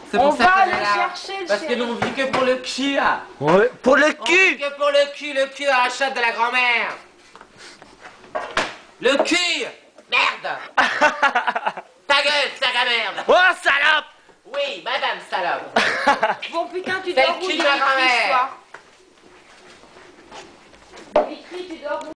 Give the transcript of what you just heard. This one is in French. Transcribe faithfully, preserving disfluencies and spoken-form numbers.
C'est On pour ça va qu'on aller est là. chercher le Parce que chéri. nous on vit que pour le cul là. Ouais, pour le On vit cul. que pour le cul, le cul dans la chatte de la grand-mère. Le cul. Merde. Ta gueule, sac à merde. Oh, salope. Oui, madame salope. Bon putain, tu C'est dors le où cul de Dimitri ma grand-mère. ce soir? Dimitri, tu dors où?